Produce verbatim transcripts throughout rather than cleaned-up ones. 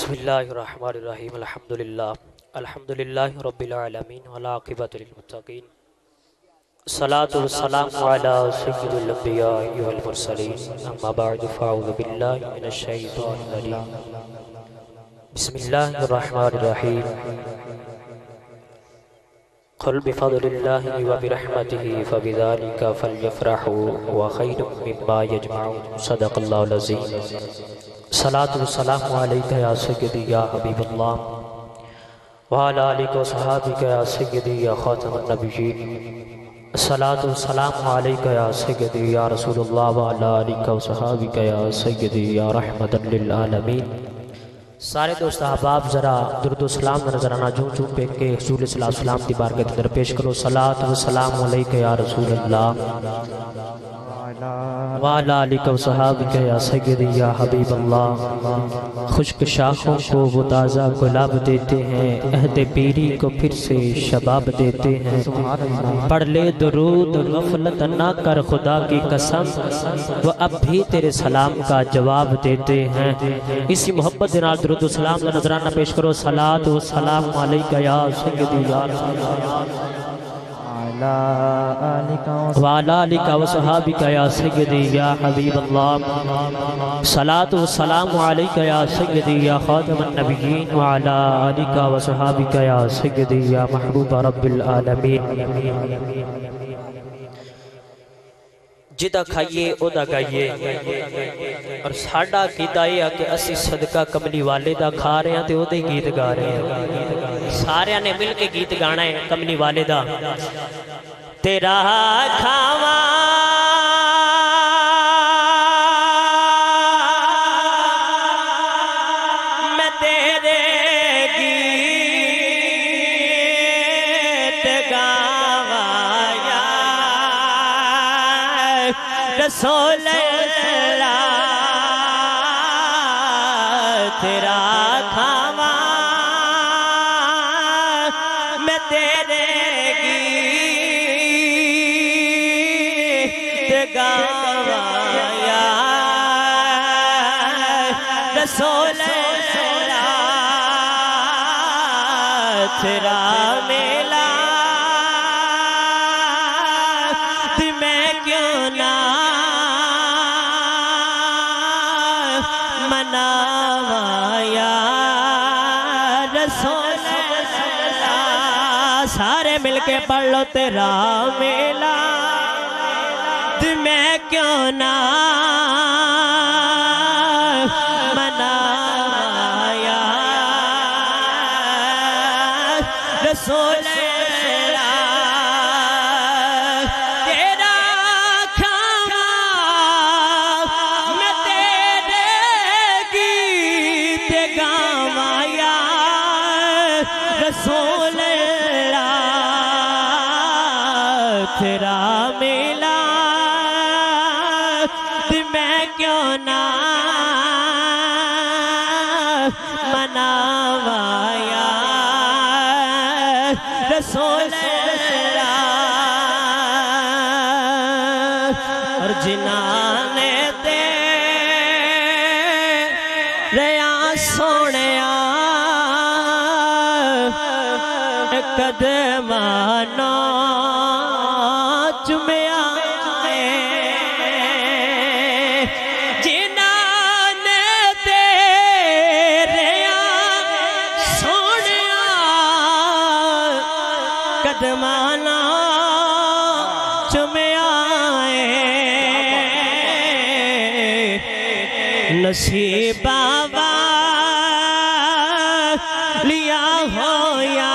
بسم اللہ الرحمن الرحیم الحمدللہ الحمدللہ رب العالمین والعاقبۃ للمتقین الصلاة والسلام علی سید الانبیاء والمرسلین اما بعد فاعوذ باللہ من الشیطان الرجیم بسم اللہ الرحمن الرحیم قل بفضل اللہ وبرحمتہ فبذالک فلیفرحوا وخیر مما یجمعون صدق اللہ العظیم صلاة والسلام علیکہ یا سیدی یا حبیب اللہ وعلی آلک و صحابک یا سیدی یا خاتم النبیین صلاة والسلام علیکہ یا سیدی یا رسول اللہ وعلی آلک و صحابک یا سیدی یا رحمت للعالمین۔ سارے دوست احباب ذرا درود و سلام نظرانہ جوں چوں پہ کے حضور صلی اللہ علیہ وسلم کی بارگاہ کے در پیش کرو۔ صلاة والسلام علیکہ یا رسول اللہ وعلی آلک و صحابک یا سیدی یا حبیب اللہ۔ خشک شاخوں کو وہ تازہ گلاب دیتے ہیں، عہد پیری کو پھر سے شباب دیتے ہیں۔ پڑھ لے درود غفلت نہ کر خدا کی قسم، وہ اب بھی تیرے سلام کا جواب دیتے ہیں۔ اسی محبت دنال درود و سلام کا نظرانہ پیش کرو۔ صلاة و سلام علیکہ یا سیدی یا رسول اللہ وعلی آلک و صحابک یا سیدی یا حبیب اللہ۔ صلاة والسلام علیکہ یا سیدی یا خاتم النبیین وعلی آلک و صحابک یا سیدی یا محبوب رب العالمین۔ جدہ کھائیے اودا گائیے، اور ساڑھا کیتا یہ کہ اسی صدقہ کملی والے دا کھا رہے ہیں تے اودے گیت گا رہے ہیں۔ سارے نے مل کے گیت گانا ہے کملی والے دا۔ تیرا کھاواں میں تیرے گیت گاواں یا رسول اللہ۔ تیرا کھاواں میں تیرے گیت گاواں یا رسول اللہ۔ تیرا میلہ میں کیوں نہ مناواں یا رسول اللہ۔ سارے مل کے پڑھ لو تیرا میلہ میں کیوں نہ مناواں یا رسول اللہ۔ تیرا کھاواں میں تیرے گیت گاواں یا رسول اللہ۔ تیرا میلہ میں کیوں نہ مناواں یا رسول اللہ۔ اور جنہاں نے تیریاں سونیاں قدمانوں چومیا، قدمانا چومیا نصیبہ لیا ہویا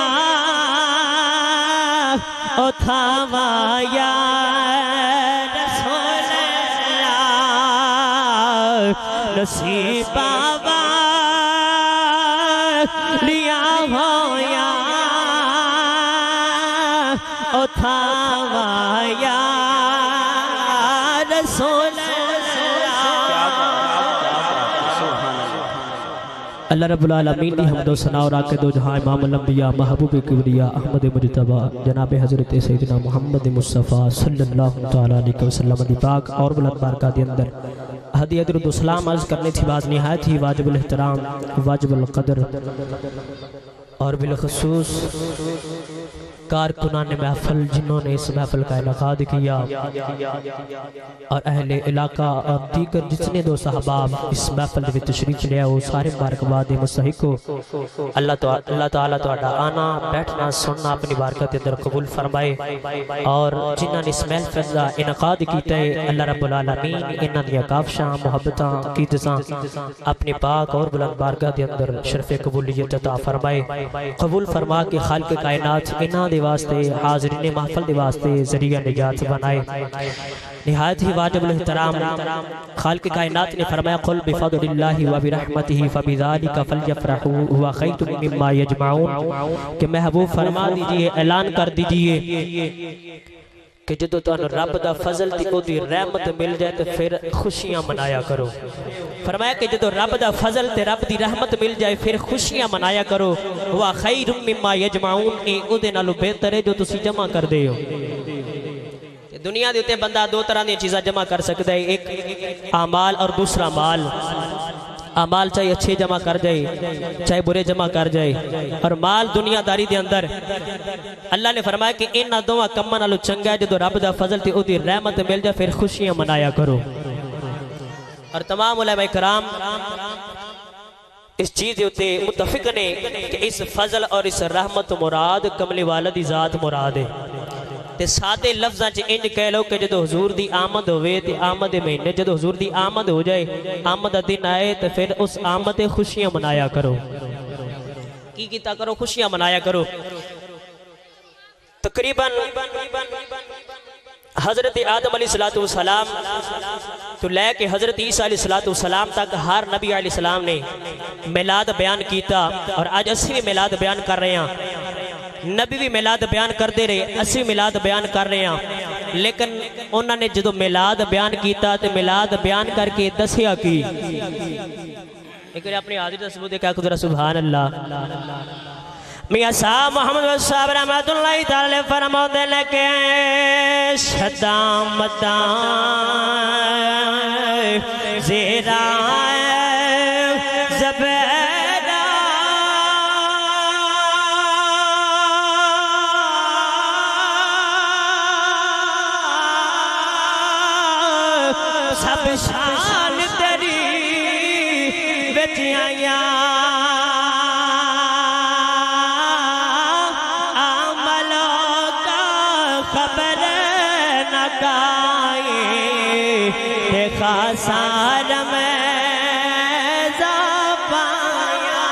اتھاواں یا رسول اللہ۔ نصیبہ لیا ہویا اتھاواں یا رسول اللہ۔ رب العالمین دی حمد و ثنا اور آقا دو جہاں امام الانبیاء محبوب کبریا احمد مجتبی جناب حضرت سیدنا محمد مصطفیٰ صلی اللہ علیہ وسلم دی پاک اور بلند بارگاہ دے اندر ہدیہ درود و سلام عرض کرنے تھی باز نہایت ہی واجب الاحترام واجب القدر اور بالخصوص کارکنان محفل جنہوں نے اس محفل کا انعقاد کیا اور اہل علاقہ اور دیگر جتنے دو صحباب اس محفل میں تشریف لیا وہ سارے مبارکباد مستحق ہو اللہ تعالیٰ تو آنا بیٹھنا سننا اپنی بارکت اندر قبول فرمائے اور جنہوں نے اس محفل کا انعقاد کیتا ہے اللہ رب العالمین انہاں دیا کافشاں محبتاں قیدتاں اپنی پاک اور بلند بارگاہ دے اندر شرف قبولیت عطا فرمائے قبول فرما کے خالق کائنات انہاں دے واسطے حاضرین محفل دے واسطے ذریعہ نجات بنائے نہایت ہی واجب الاحترام خالق کائنات نے فرمایا قل بفضل اللہ و برحمتہ فبذالک فلیفرحوا هو خیر مما یجمعون کہ محبوب فرما دیجئے اعلان کر دیجئے کہ جدو تو رب دا فضل تی او دی رحمت مل جائے تو پھر خوشیاں منایا کرو فرمایا کہ جدو رب دا فضل تے رب دی رحمت مل جائے پھر خوشیاں منایا کرو وہ خیر مما یجمعون اے او دے نالو بہتر ہے جو تسی جمع کر دے ہو دنیا دیتے بندہ دو طرح دی چیزاں جمع کر سکتا ہے ایک اعمال اور دوسرا مال اعمال چاہے اچھے جمع کر جائے چاہے برے جمع کر جائے اور مال دنیا داری دے اندر اللہ نے فرمایا کہ انہاں دوواں کماں نالوں چنگا ہے جدو رب دا فضل تے او دی رحمت مل جائے پھر خوشیاں منایا کرو اور تمام علماء کرام اس چیز ہوتے متفق نے کہ اس فضل اور اس رحمت مراد کملی والدی ذات مراد ہے تے سادے لفظاں چ انج کہہ لو کہ جدو حضور دی آمد ہوئے تے آمد مہینے جدو حضور دی آمد ہو جائے آمد دن آئے تے پھر اس آمد خوشیاں منایا کرو کی کیتا کرو خوشیاں منایا کرو تقریباً حضرت آدم علیہ السلام تو لے کے حضرت عیسیٰ علیہ السلام تک ہر نبی علیہ السلام نے میلاد بیان کیتا اور آج اسی بھی میلاد بیان کر رہے ہیں نبی بھی میلاد بیان کر دے رہے اسی میلاد بیان کر رہے ہیں لیکن انہوں نے جدو میلاد بیان کیتا تو میلاد بیان کر کے دسیا کی ایک اپنی حاضر ثبوت کیا قدرہ سبحان اللہ میاں صاحب محمد صاحب رحمت اللہ تعالی فرماؤ دے لکے شدام مدام زیرائے زبیرہ سب شان تیری بچیاں خاصار میں زبایا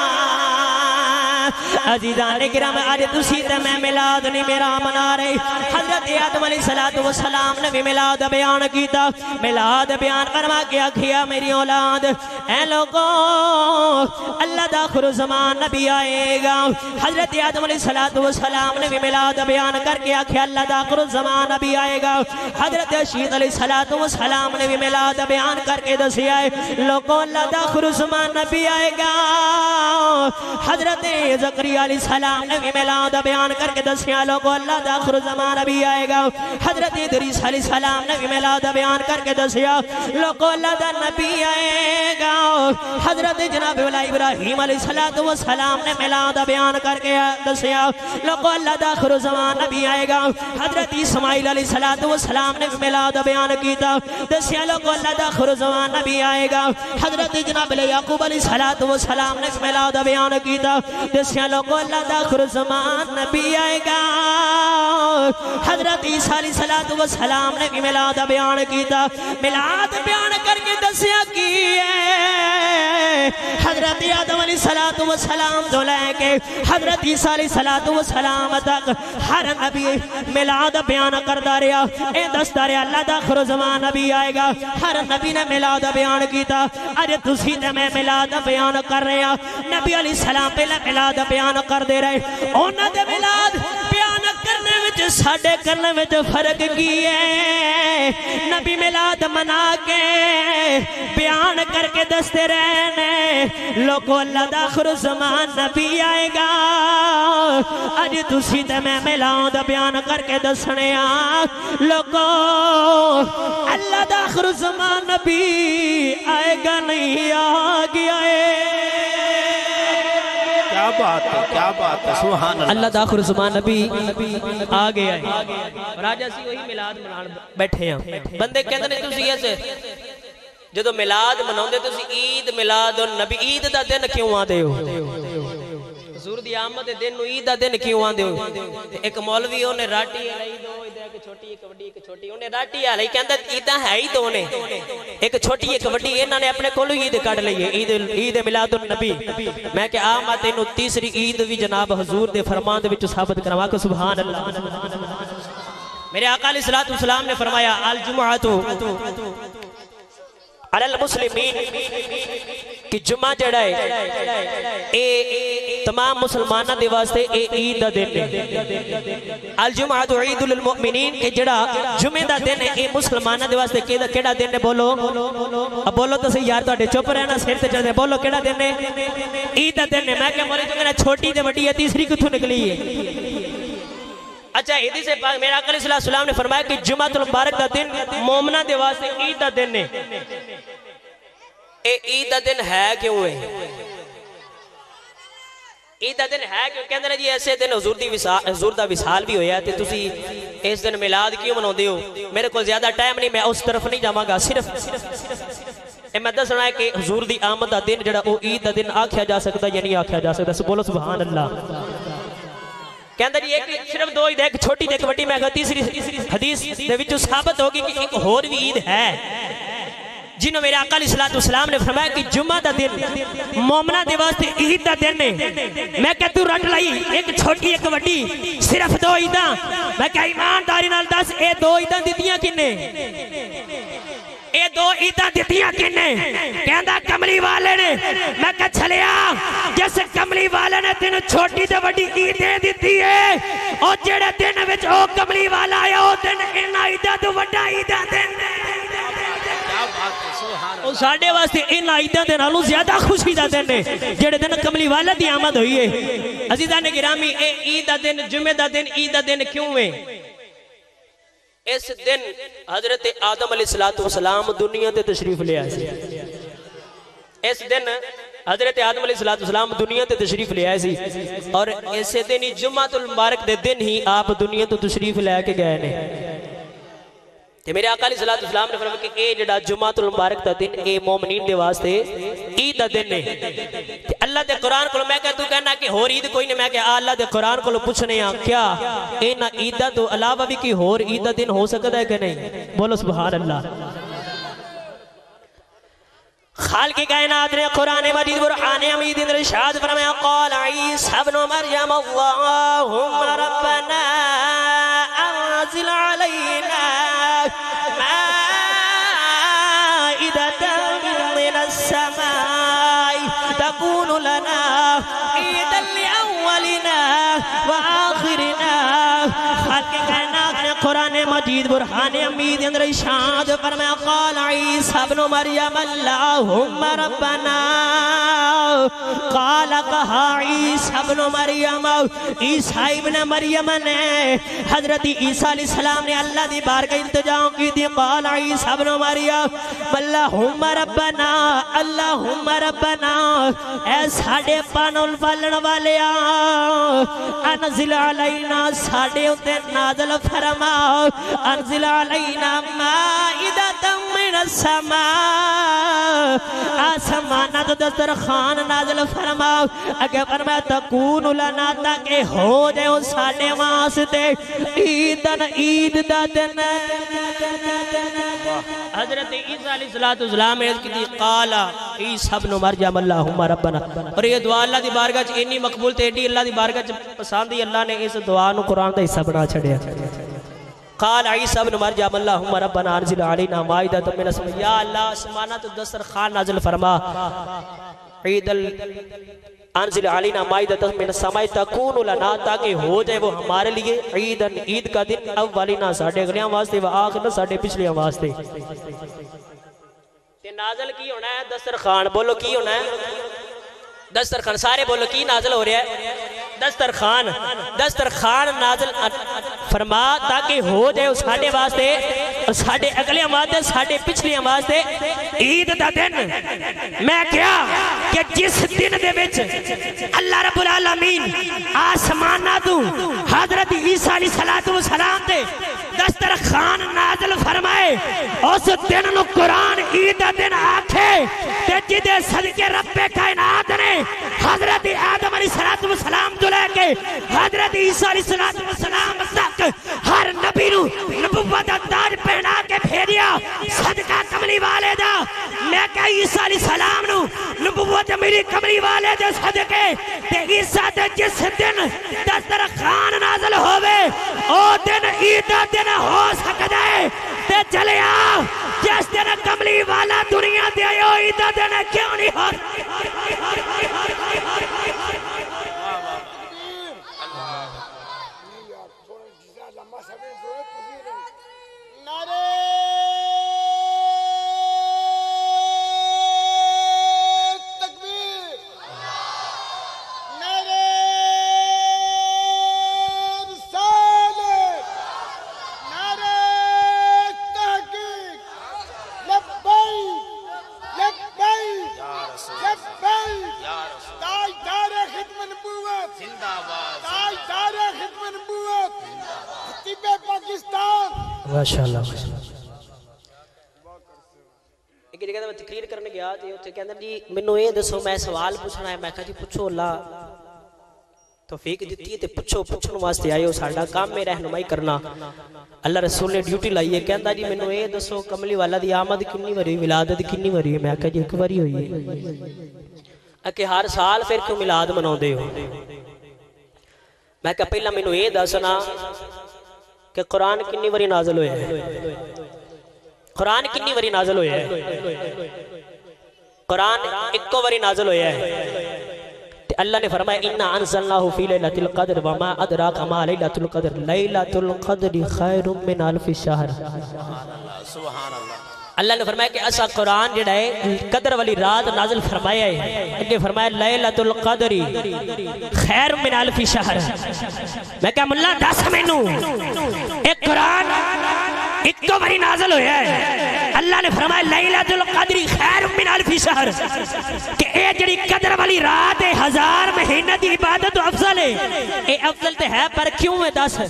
عزیزان کرام آج تسی تے میں میلاد نہیں میرا منا رہی حضرت آدم علیہ السلام نے بھی میلاد بیان کیتا میلاد بیان فرما کیا کیا میری اولاد اے لوگوں اللہ دا آخر زمان نبی آئے گا حضرت آدم علیہ السلام نے بھی میلاد بیان کر کے آکھیا اللہ دا آخر زمان نبی آئے گا حضرت شیط علیہ السلام نے بھی میلاد بیان کر کے دسی آئے لوگوں اللہ دا آخر زمان نبی آئے گا حضرت زکریا علیہ السلام نے بھی میلاد بیان کر کے دسی آئے لوگوں اللہ دا آخر زمان نبی آئے گا حضرت ادریس علیہ السلام نے بھی میلاد بیان کر کے دسی آئے لوگوں اللہ دا نبی آئے گا حضرت جناب والا ابراہیم علیہ السلام نے میلاد بیان کر کے دسیا لوگوں اللہ دا آخر زمان نبی آئے گا حضرت اسماعیل علیہ السلام نے میلاد بیان کیتا دسیا لوگوں اللہ دا آخر زمان نبی آئے گا حضرت جناب یعقوب علیہ السلام نے میلاد بیان کیتا دسیا لوگوں اللہ دا آخر زمان نبی آئے گا حضرت عیسیٰ علیہ السلام نے بھی میلاد بیان کیتا میلاد بیان کر کے دسیا کی ہے حضرت آدم علیہ السلام تو لے کے حضرت عیسیٰ علیہ السلام تک ہر نبی میلاد بیان کردہ رہا اے دستا رہا اللہ دا آخر زمان نبی آئے گا ہر نبی نے میلاد بیان کیتا اجے تسی تے میں میلاد بیان کر رہے ہیں نبی علیہ السلام پہلے میلاد بیان کر دے رہے انہاں دے میلاد بیان کرنے وچ ساڑے کرنے میں جو فرق کی ہے نبی میلاد منا کے بیان کر کے دستے رہنے لوگو اللہ دا آخر زمان نبی آئے گا آج تسی تے میں میلاد بیان کر کے دسنے آ لوگو اللہ دا آخر زمان نبی آئے گا نہیں آگیا ہے کیا بات ہے کیا بات ہے سبحان اللہ اللہ دا آخر زمان نبی آگیا ہے اور آج اسی وہی میلاد منان بیٹھے ہیں بندے کہتے نہیں تسی ایسے جدو میلاد مناؤں دے تسی عید میلاد اور نبی عید دا دن کیوں آدھے ہو حضور دی آمد دن نو عید دا دن کیوں آدھے ہو ایک مولوی ہونے راٹی علی دو ایک چھوٹی ایک وڈی ایک چھوٹی انہیں راٹی علی کہندہ عیدہ ہے ہی دو نے ایک چھوٹی ایک وڈی انہوں نے اپنے کولو عید کاٹ لئیے عید میلاد النبی میں کہ آمد انہوں تیسری عید بھی جناب حضور دے فرمان دے وچ ثابت کروا کہ سبحان اللہ میرے آقا علیہ السلام نے فرمایا الجمعۃ علی المسلمین کہ جمعہ جڑا ہے اے تمام مسلمانہ دے واسطے اے عید دا دن ہے الجمعۃ عید للمؤمنین کہ جڑا جمعہ دا دن ہے اے مسلمانہ دے واسطے کیڑا دن ہے بولو اب بولو تو صحیح یار تواڈے چپ رہنا سر تے چڑھدے بولو کیڑا دن ہے عید دا دن ہے میں کہ مولوی جو میرا چھوٹی تے وڈی ہے تیسری کتھوں نکلی ہے اچھا حدیث سے پاک میرا آقا علیہ السلام نے فرمایا کہ جمعہ المبارک دا دن مومنہ دے واسطے عید دا دن ہے اے عید دا دن ہے کیوں ہے عید دا دن ہے کیوں کہندے نے جی ایسے دن حضور دی حضور دا وصال بھی ہویا تے تسی اس دن میلاد کیوں مناؤندے ہو میرے کو زیادہ ٹائم نہیں میں اس طرف نہیں جاواں گا صرف اے میں دسنا ہے کہ حضور دی آمد دا دن جڑا او عید دا دن آکھیا جا سکتا یا نہیں آکھیا جا سکتا بولو سبحان اللہ کہندہ جی ایک صرف دو عید ہے ایک چھوٹی تے ایک وڈی میں کہا تیسری حدیث دے وچوں ثابت ہوگی کہ ایک اور بھی عید ہے جنہوں میرے آقا علیہ السلام نے فرمایا کہ جمعہ دا دن مومنہ دے واسطے عید دا دن ہے میں کہتا تو رٹ لائی ایک چھوٹی ایک وڈی صرف دو عیداں میں کہا ایمانداری نال دس اے دو عیداں دیتیاں کنے اے دو عیداں دیتیاں کنے کہندہ کملی والے نے میں کہا چلیا جیسے کملی والے نے تین چھوٹی تے وڈی عیدیں دیتی ہے اور جڑے دن وچ او کملی والا ہے او دن انہاں عیداں تو وڈا عیداں دن اور ساڑھے واسطے ان عیداں دے نالوں زیادہ خوشی دا دن ہے جڑے دن کملی والا دی آمد ہوئی ہے عزیزان گرامی اے عید دا دن جمعہ دا دن عید دا دن کیوں ہے اس دن حضرت آدم علیہ السلام دنیا تے تشریف لے آئے اس دن حضرت آدم علیہ السلام دنیا تے تشریف لے آئے اور اسے دن ہی جمعہ المبارک دے دن ہی آپ دنیا تو تشریف لے کے گئے نے تے میرے آقا علیہ السلام نے فرمایا کہ اے جڑا جمعہ المبارک دا دن اے مومنین دے واسطے عید دا دن ہے تے اللہ دے قرآن کو میں کہتا ہوں کہنا کہ ہور عید کوئی نہیں میں کہ اللہ دے قرآن کو پوچھنے ہیں کیا اینا عید دا تو علاوہ بھی کی ہور عید دا دن ہو سکتا ہے کہ نہیں بولو سبحان اللہ خالق کائنات نے قرآن مجید برحان امید ارشاد فرمایا قال عیسی ابن مریم اللہم ربنا انزل علینا من السماء تكون لنا عيدا لأولنا وآخرنا خالق کائنات نے قرآن مجید برحان امید اندر ارشاد فرمایا قال عیسی ابن مریم اللہم ربنا قال کہا عیسی ابن مریم عیسی ابن مریم نے حضرت عیسیٰ علیہ السلام نے اللہ دی بارگاہ التجا کی دی قال عیسی ابن مریم اللہم ربنا اللہم ربنا اے ساڑے پانول والن والیا انزل علینا ساڑے اتے نازل فرما انزل علینا مائدتا من السماء آسمانت دسترخان نازل فرما اگر فرما تکون لنا تاکہ ہو جائے ان ساڑے واسطے عیدن عید دا دن حضرت عیسیٰ علیہ السلام عز کی دی قالا عیسی ابن مریم اللہم ربنا اور یہ دعا اللہ دی بارگاہ چ انی مقبول تے ایڈی اللہ دی بارگاہ چ پساندی اللہ نے اس دعا نو قرآن دا حصہ بنا چھڑیا قال عیسی ابن مریم اللہم ربنا انزل علینا مائدۃ من السماء یا اللہ آسمانہ تو دسترخوان نازل فرما عید انزل علینا مائدۃ من السماء تکون لنا تاکہ ہو جائے وہ ہمارے لیے عیدن عید کا دن اولینا ساڑھے اگلیاں واسطے و آخرنا ساڑھے پچھلیاں واسطے تے نازل کی ہونا ہے دسترخوان بولو کی ہونا ہے دسترخوان سارے بولو کی نازل ہو رہا ہے دسترخوان دسترخوان نازل فرما تاکہ ہو جائے ساڑھے واسطے اور ساڑھے اگلے واسطے ساڑھے پچھلے واسطے عید دا دن میں کیا کہ جس دن دے وچ اللہ رب العالمین آسمانہ تو حضرت عیسیٰ علیہ السلام تے دسترخوان نازل فرمائے اس دن نو قرآن عید دا دن آکھے تے جدے صدقے رب کائنات نے حضرت آدم علیہ السلام جو لے کے حضرت عیسیٰ علیہ السلام تک ہر نبی نو نبوت تاج پہنا کے بھیجیا صدقہ کملی والے دا میں کہ عیسیٰ علیہ السلام نو نبوت میری کملی والے دے صدقے تے عیسیٰ تے جس دن دسترخوان نازل ہوئے او دن عید دن ہو سکتا ہے تے چلے آ جس دن کملی والا دنیا دے آئے عید دن کیوں نہیں ہو ماشاءاللہ ایک جگہ میں تقریر کرنے گیا تھی اتنے کہندے جی منو یہ دسو میں سوال پوچھنا ہے میں کہا جی پوچھو اللہ توفیق دیتی ہے تے پوچھو پوچھن واسطے آئے ہو ساڈا کام میں رہنمائی کرنا اللہ رسول نے ڈیوٹی لائی ہے کہندا جی منو یہ دسو کملی والا دی آمد کنی واری ولادت کنی واری ہے میں کہا جی ایک واری ہوئی ہے کہ ہر سال پھر کیوں میلاد مناؤندے ہو میں کہا پہلا منو یہ دسنا کہ قرآن کنی وری نازل ہوئے ہیں قرآن کنی وری نازل ہوئے ہیں قرآن اکو وری نازل ہوئے ہیں اللہ نے فرمایا اِنَّا أَنزَلْنَاهُ فِي لَيْلَةِ الْقَدْرِ وَمَا أَدْرَاكَ مَا لَيْلَةُ الْقَدْرِ لَيْلَةُ الْقَدْرِ خَيْرٌ مِّنْ أَلْفِ شَهْرٍ اللہ نے فرمایا کہ ایسا قرآن جڑا ہے قدر والی رات نازل فرمایا ہے کہ فرمایا لیلۃ القدر خیر من الف شہر میں کہا ملا دس مینوں ایک قرآن ایک تو بری نازل ہویا ہے اللہ نے فرمایا لیلۃ القدر خیر من الف شہر کہ اے جڑی قدر والی رات ہے ہزار مہینہ دی عبادت افضل ہے اے افضل تے ہے پر کیوں ہے دس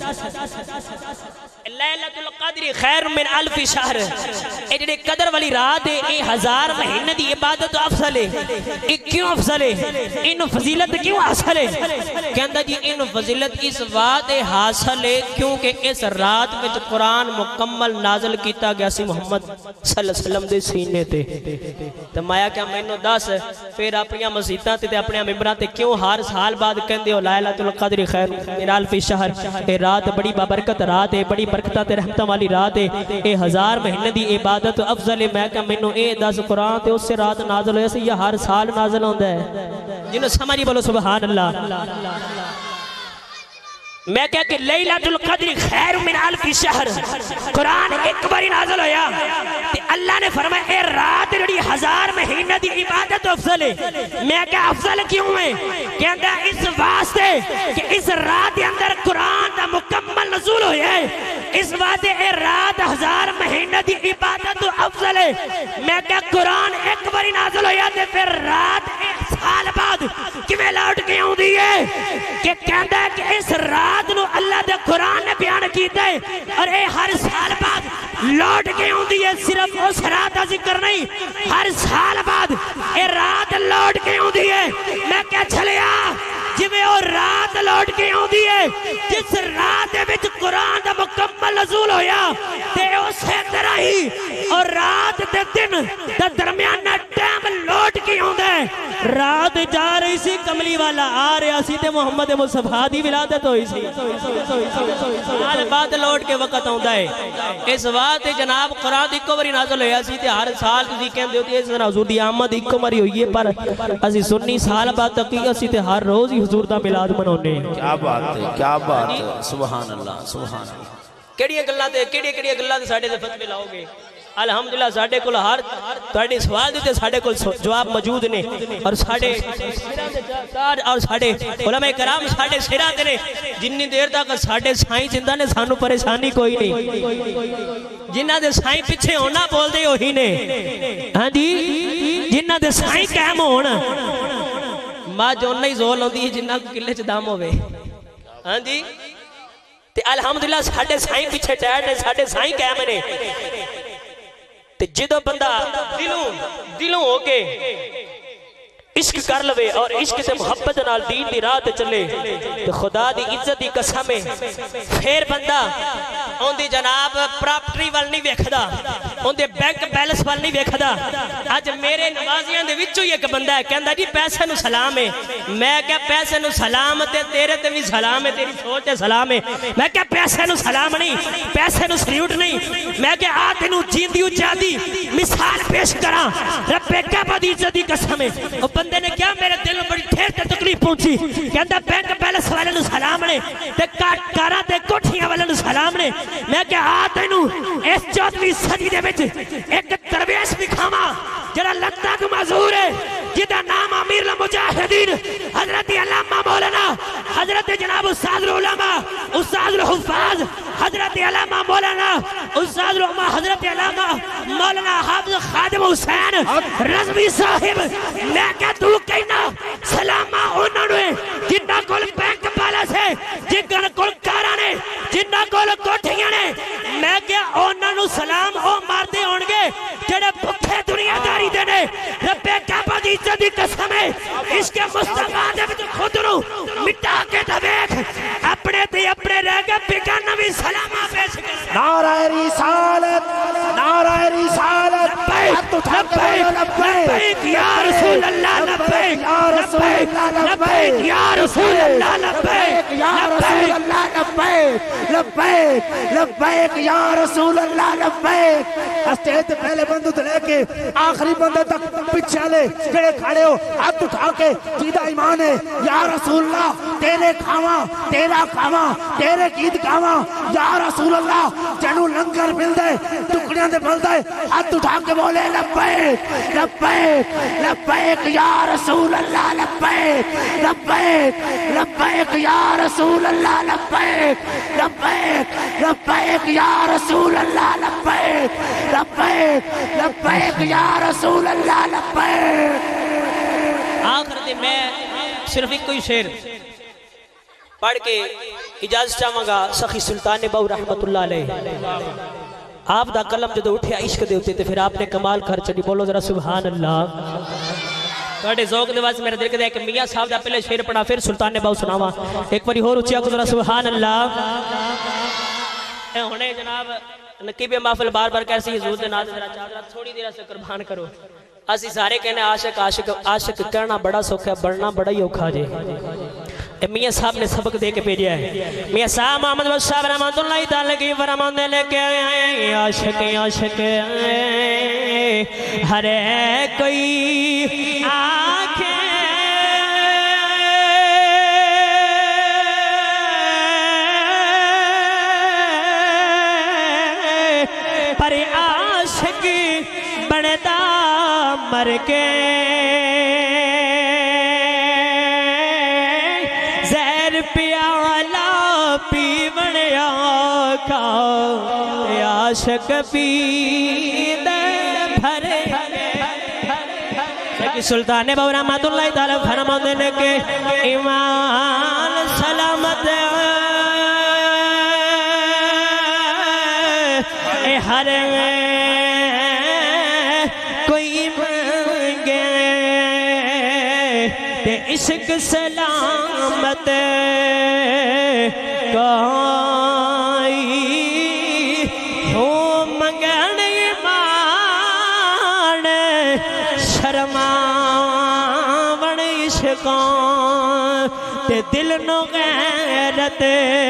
لیلۃ القدر خیر من الف شہر اے جڑی قدر والی رات ہے اے ہزار مہینے دی عبادت افضل ہے اے کیوں افضل ہے ان فضیلت کیوں حاصل ہے کہندا جی ان فضیلت اس بات حاصل ہے کیونکہ اس رات وچ قرآن مکمل نازل کیتا گیا سی محمد صلی اللہ علیہ وسلم دے سینے تے تے مایا کہ مینوں دس پھر اپنی مسجداں تے اپنے ممبراں تے کیوں ہر سال بعد کہندے ہو لیلۃ القدر خیر من الف شہر اے رات بڑی بابرکت رات ہے بڑی برکتہ تے رحمتہ والی رات ہے اے ہزار مہینے دی عبادت افضل ہے میں کہ مینوں اے دس قرآن تے اس سے رات نازل ہویا سی یا ہر سال نازل ہوندا ہے جنوں سمجھی بولو سبحان اللہ میں کہا کہ لیلۃ القدر خیر من الف شہر قرآن ایک باری نازل ہویا تے اللہ نے فرمایا اے رات جڑی ہزار مہینے دی عبادت افضل ہے میں کہا افضل کیوں ہے کہندا اس واسطے کہ اس رات کے اندر قرآن دا مکمل نزول ہویا ہے اس واسطے اے رات ہزار مہینے دی عبادت افضل ہے میں کہا قرآن ایک باری نازل ہویا تے پھر رات ایک سال بعد کیویں لوٹ کے آوندی ہے کہ کہندا ہے کہ اس رات نو اللہ دے قرآن نے بیان کیتا ہے اور اے ہر سال بعد لوٹ کے آوندی ہے صرف اس رات دا ذکر نہیں ہر سال بعد اے رات لوٹ کے آوندی ہے میں کیا چلیا جویں او رات لوٹ کے آوندی ہے جس رات دے وچ قرآن دا مکمل نزول ہویا تے اسی طرح ہی اور رات دے دن دا درمیانہ ٹائم لوٹ کے آوندا ہے رات جا رہی سی کملی والا آ رہا سی تے محمد مصطفیٰ دی ولادت ہوئی سی آج بات لوٹ کے وقت ہوندہ ہے اس وقت جناب قرآن دی کو بری نازل ہویا سی تے ہر سال تسی کہندے ہوتی ہے اس طرح حضور دی آمد ایک کو مری ہوئی ہے پر اسی سنی سال بعد تقیقہ سی تے ہر روز ہی حضور دا ملاد منونے کیا بات ہے کیا بات ہے سبحان اللہ سبحان اللہ کیڑی گلاں تے کیڑی کیڑی گلاں تے ساڈے تے فتوی لاؤ گے الحمدللہ ساڈے کول ہر تہاڈے سوال دے ساڈے کول جواب موجود نے اور ساڈے اور ساڈے علماء کرام ساڈے سراں تے نے جنی دیر تک ساڈے سائیں زندہ نے سانو پریشانی کوئی نہیں جنہاں دے سائیں پیچھے ہونا بول دے وہی نے ہاں جی جنہاں دے سائیں قائم ہون ماں جو نہیں زول ہوندی ہے جنہاں قلے چ دم ہوے ہاں جی تے الحمدللہ ساڈے سائیں پیچھے ٹائر نے ساڈے سائیں قائم نے تے جدو بندہ دلوں دلوں ہو کے عشق کر لوے اور عشق سے محبت نال دین دی راہ تے چلے تے خدا دی عزت دی قسم ہے پھر بندہ اون دی جناب پراپرٹی وال نہیں ویکھدا اون دے بینک بیلنس وال نہیں ویکھدا اج میرے نوازیاں دے وچوں ہی ایک بندہ ہے کہندا جی پیسے نو سلام ہے میں کہ پیسے نو سلام تے تیرے تے بھی سلام ہے تیری سوچ تے سلام ہے میں کہ پیسے نو سلام نہیں پیسے نو سلیوٹ نہیں میں کہ آ تینو جیندی اجادی مثال پیش کراں رب کعبہ دی عزت دی قسم ہے او بندے نے کیا میرے دل میں بڑی ٹھیر تے تکلیف پہنچی کہندا بینک بیلنس والے نو سلام نے تے کاراں تے کوٹھیاں والے نو سلام نے میں کہ آ تینو اس چودھویں صدی دے وچ ایک درویش دکھاواں جڑا لگتا کہ معذور ہے جدا نام امیر المجاہدین حضرت علامہ مولانا حضرت جناب استاد العلماء استاد الحفاظ حضرت علامہ مولانا استاد العلماء حضرت علامہ مولانا حافظ خادم حسین رضوی صاحب میں کہ تو کہنا سلامہ انہوں نے جنہ کول بینک بیلنس ہے جنہ کول کاراں نے جنہ کول کوٹھیاں نے میں کہ انہوں نے سلام او مارتے ہونگے جڑے بھکھے دنیا داری دینے رب کعبہ دی عزت دی قسم ہے اس کے مصطفیٰ دے وچ خود نو مٹا کے دیکھ اپنے تے اپنے رہ گئے بیگانہ بھی سلامہ پیش کر نعرہ رسالت نعرہ رسالت لبیک لبیک یا رسول اللہ لبیک یا رسول اللہ لبیک یا رسول اللہ لبیک یا رسول اللہ لبیک لبیک لبیک یا رسول اللہ لبیک اسٹیج تے پہلے بندو تے لے کے آخری بندے تک پیچھے لے جڑے کھڑے ہو ہاتھ اٹھا کے جیدہ ایمان ہے یا رسول اللہ تیرے کھاواں تیرا کھاواں تیرے گیت کھاواں یا رسول اللہ جنو لنگر مل دے ٹکڑیاں دے مل دے ہاتھ اٹھا کے بولے لبیک لبیک لبیک یا رسول اللہ لبیک لبیک لبیک یا رسول اللہ لبیک لبیک لبیک یا رسول اللہ لبیک لبیک لبیک یا رسول اللہ لبیک آخر دے میں صرف ایک کوئی شعر پڑھ کے اجازت چاہوں گا سخی سلطان باو رحمت اللہ علیہ آپ دا قلم جدو اٹھے عشق دے ہوتے تھے پھر آپ نے کمال کر چڑی بولو ذرا سبحان اللہ توڑے ذوق دے واسطے میرے دل کے دے کہ میاں صاحب دا پہلے شعر پڑھا پھر سلطان باو سناوا ایک باری اور اچھیا کو ذرا سبحان اللہ اے ہونے جناب نقیب محفل بار بار کیسی حضور دے ناز ذرا چادرہ تھوڑی دیر سے قربان کرو اسی سارے کہنے عاشق عاشق عاشق کرنا بڑا سوکھ ہے بڑھنا بڑا ہی اوکھا جے میاں صاحب نے سبق دے کے بھیجا ہے میاں صاحب محمد بس صاحب رحمت اللہ تعالی کی فرمان دے لے کے آئے عاشق عاشق ہر کوئی آنکھیں پر عاشق بڑھتا مر کے زہر پیالہ پی بڑیا کا عاشق پی دے بھرے سلطان باو رحمت اللہ تعالی فرمان دے کے ایمان سلامت اے ہر کوئی مانگے تے عشق سلامت کوئی ہو منگن ایمان شرما تے دل نو غیرت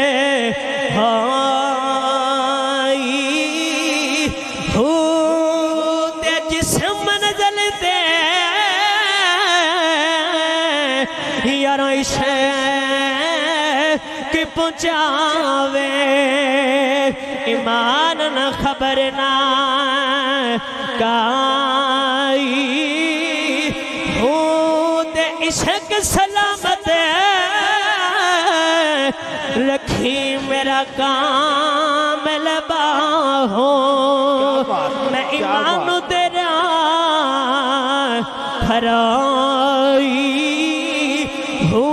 ہائی ہو تے جس منزل تے یارو عشق پہنچاوے ایمان نہ خبر نہ کائی ہو تے عشق سلامت رکھی میرا کامل باہو میں ایمان تیرا کھرائی ہوں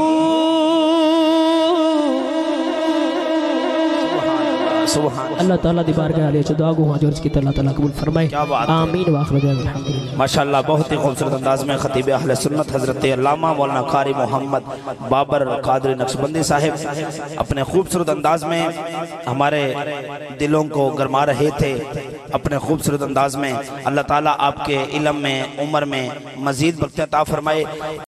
اللہ تعالیٰ دی بارگاہ علیہ دعا گو ہاں جو عرض کی اللہ تعالیٰ قبول فرمائے آمین وآخر دعوانا الحمدللہ ماشاءاللہ بہت ہی خوبصورت انداز میں خطیب اہل سنت حضرت علامہ مولانا قاری محمد بابر قادری نقشبندی صاحب اپنے خوبصورت انداز میں ہمارے دلوں کو گرما رہے تھے اپنے خوبصورت انداز میں اللہ تعالیٰ آپ کے علم میں عمر میں مزید برکت عطا فرمائے